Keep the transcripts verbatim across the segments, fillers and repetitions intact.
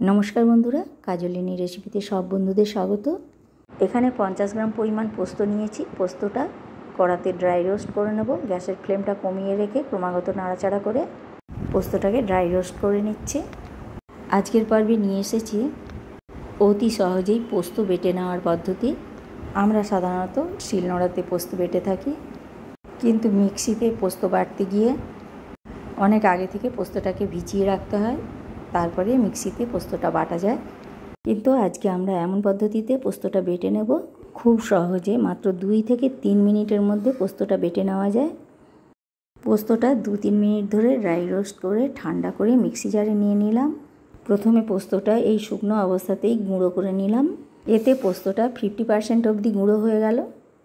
नमस्कार बंधुरा काजलिनी रेसिपिते सब बंधुदेर स्वागत। एखाने पचास ग्राम परिमाण पोस्त निয়েছি। पोस्तटा कड़ाते ड्राई रोस्ट करे नेब। गैसेर फ्लेमटा कमिए रेखे क्रमागत नाड़ाचाड़ा करे पोस्तटाके ड्राई रोस्ट करे निচ্ছি। आजकेर पर्वे निये एसेছি अति सहजेই पोस्त बेटे नेওয়ার पद्धति। आमरा साधारणत शिलनोड़ाते पोस्त बेटे थाकी, किन्तु मिक्सिते पोस्त बाटते गिये अनेक आगे थेके पोस्तटाके भिजिए राखते हय, तारपरे मिक्सिते पोस्तटा बाटा जाए। किन्तु आजके आमरा एमन पद्धतिते पोस्तटा बेटे नेब। खूब सहजे मात्र दुई थेके तीन मिनिटेर मध्य पोस्तटा बेटे नेওয়া যায়। पोस्तटा दो तीन मिनिट धरे ड्राई रोस्ट करे ठंडा करे मिक्सि जारे निये निलाम। प्रथमे पोस्तटा एई शुकनो अवस्थातेई गुঁড়ো करे निलाम। एते पोस्तटा फिफ्टी पार्सेंट अब्दि गुঁড়ো हये गेल।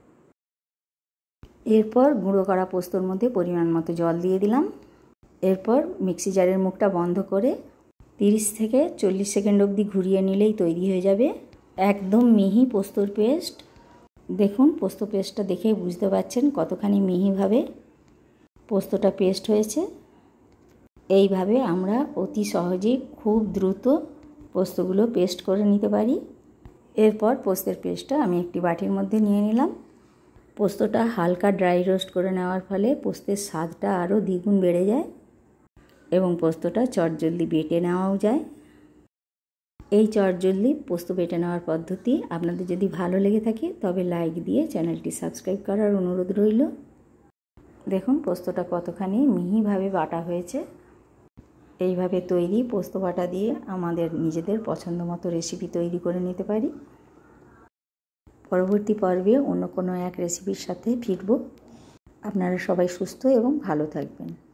एरपर गुঁড়ো करा पोस्तोर मध्य परिमाण मतो जल दिए दिलाम। एरपर मिक्सि जारेर मुखटा बंध करे तीस থেকে চল্লিশ सेकेंड अब्दि घुरिए निलेई तैरी हये जाबे एकदम मिहि पोस्तोर पेस्ट। देखुन पोस्तो पेस्टटा देखेई बुझते पारछेन कतखानि मिहिभावे पोस्तटा पेस्ट हयेछे। এইভাবে আমরা অতি সহজেই খুব দ্রুত পোস্তগুলো পেস্ট করে নিতে পারি। এরপর পোস্তের পেস্টটা আমি একটি বাটির মধ্যে নিয়ে নিলাম। পোস্তটা হালকা ড্রাই রোস্ট করে নেওয়ার ফলে পোস্তের স্বাদটা আরও দ্বিগুণ বেড়ে যায় এবং পোস্তটা চটজলদি বেটে নেওয়াও যায়। এই চটজলদি পোস্ত বেটে নেওয়ার পদ্ধতি আপনাদের যদি ভালো লেগে থাকে তবে লাইক দিয়ে চ্যানেলটি সাবস্ক্রাইব করার অনুরোধ রইল। দেখুন পোস্তটা কতখানি মিহিভাবে বাটা হয়েছে। এইভাবে তৈরি পোস্ত বাটা দিয়ে আমাদের নিজেদের পছন্দ মতো রেসিপি তৈরি করে নিতে পারি। পরবর্তী পর্বে অন্য কোনো এক রেসিপির সাথে ফিরব। আপনারা সবাই সুস্থ এবং ভালো থাকবেন।